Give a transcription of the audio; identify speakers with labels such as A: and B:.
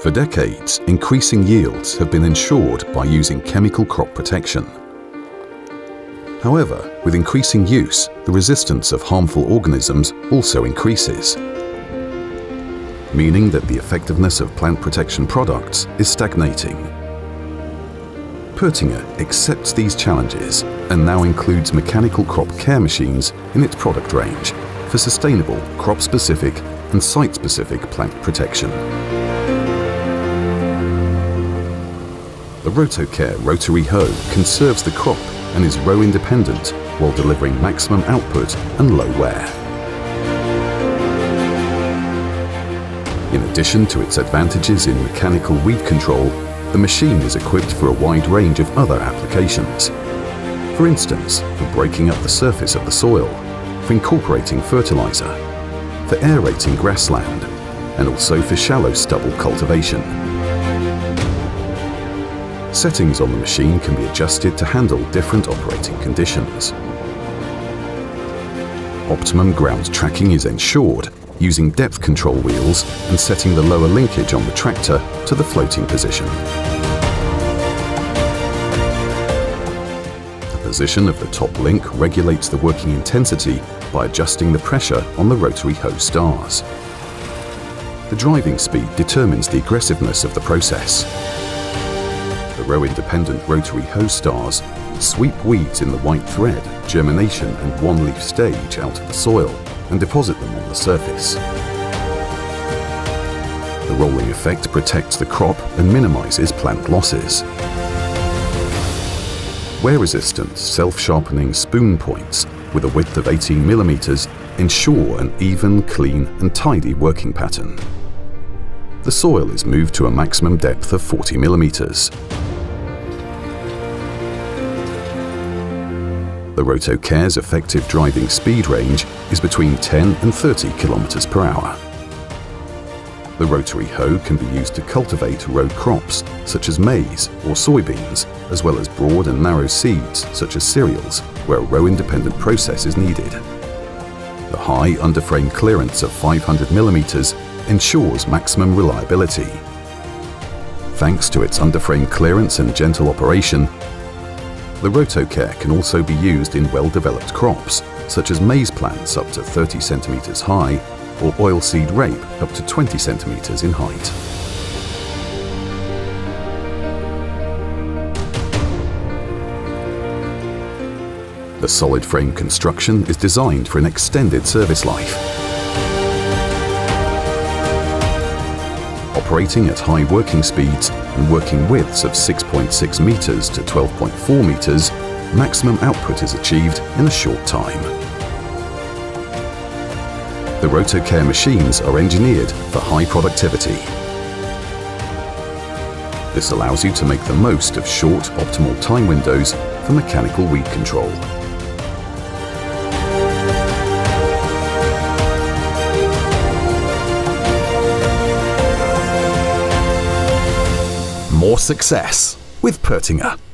A: For decades, increasing yields have been ensured by using chemical crop protection. However, with increasing use, the resistance of harmful organisms also increases, meaning that the effectiveness of plant protection products is stagnating. Pöttinger accepts these challenges and now includes mechanical crop care machines in its product range for sustainable, crop-specific and site-specific plant protection. The ROTOCARE rotary hoe conserves the crop and is row independent while delivering maximum output and low wear. In addition to its advantages in mechanical weed control, the machine is equipped for a wide range of other applications. For instance, for breaking up the surface of the soil, for incorporating fertilizer, for aerating grassland, and also for shallow stubble cultivation. Settings on the machine can be adjusted to handle different operating conditions. Optimum ground tracking is ensured using depth control wheels and setting the lower linkage on the tractor to the floating position. The position of the top link regulates the working intensity by adjusting the pressure on the rotary hoe stars. The driving speed determines the aggressiveness of the process. The row-independent rotary hoe stars sweep weeds in the white thread, germination and one-leaf stage out of the soil and deposit them on the surface. The rolling effect protects the crop and minimizes plant losses. Wear-resistant, self-sharpening spoon points with a width of 18 mm ensure an even, clean and tidy working pattern. The soil is moved to a maximum depth of 40 mm. The ROTOCARE's effective driving speed range is between 10 and 30 km per hour. The rotary hoe can be used to cultivate row crops such as maize or soybeans, as well as broad and narrow seeds such as cereals, where a row-independent process is needed. The high underframe clearance of 500 mm ensures maximum reliability. Thanks to its underframe clearance and gentle operation, the ROTOCARE can also be used in well-developed crops, such as maize plants up to 30 cm high or oilseed rape up to 20 cm in height. The solid frame construction is designed for an extended service life. Operating at high working speeds and working widths of 6.6 meters to 12.4 meters, maximum output is achieved in a short time. The ROTOCARE machines are engineered for high productivity. This allows you to make the most of short, optimal time windows for mechanical weed control.
B: More success with Pöttinger.